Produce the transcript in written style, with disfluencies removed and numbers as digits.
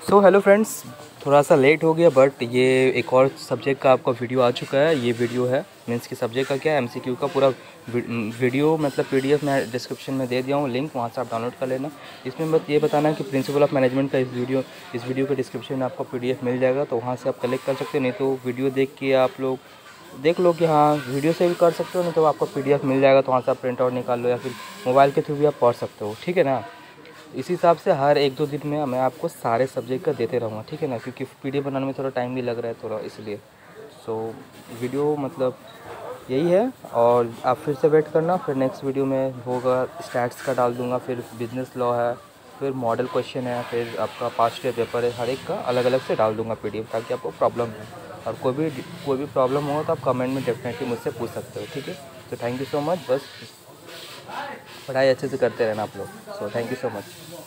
So hello friends, थोड़ा सा late हो गया बट ये एक और सब्जेक्ट का आपका वीडियो आ चुका है। ये वीडियो है मीन्स की सब्जेक्ट का क्या है, एमसीक्यू का पूरा वीडियो मतलब पीडीएफ मैं डिस्क्रिप्शन में दे दिया हूँ लिंक, वहाँ से आप डाउनलोड कर लेना। इसमें बस ये बताना है कि प्रिंसिपल ऑफ मैनेजमेंट का इस वीडियो के डिस्क्रिप्शन में आपको पीडीएफ मिल जाएगा, तो वहाँ से आप कलेक्ट कर सकते हो। नहीं तो वीडियो देख के आप लोग देख लो कि हाँ वीडियो से भी कर सकते हो, नहीं तो आपको पीडीएफ मिल जाएगा, तो वहाँ से आप प्रिंट आउट निकाल लो या फिर मोबाइल के थ्रू भी आप पढ़ सकते हो। ठीक है ना। इसी हिसाब से हर 1-2 दिन में मैं आपको सारे सब्जेक्ट का देते रहूँगा। ठीक है ना, क्योंकि पीडीएफ बनाने में थोड़ा टाइम भी लग रहा है थोड़ा, इसलिए सो वीडियो मतलब यही है। और आप फिर से वेट करना, फिर नेक्स्ट वीडियो में होगा स्टैट्स का डाल दूँगा, फिर बिजनेस लॉ है, फिर मॉडल क्वेश्चन है, फिर आपका पास्ट ईयर पेपर है, हर एक का अलग अलग से डाल दूँगा पीडीएफ, ताकि आपको प्रॉब्लम है। और कोई भी प्रॉब्लम हो तो आप कमेंट में डेफिनेटली मुझसे पूछ सकते हो। ठीक है, तो थैंक यू सो मच। बस पढ़ाई अच्छे से करते रहना आप लोग। So thank you so much.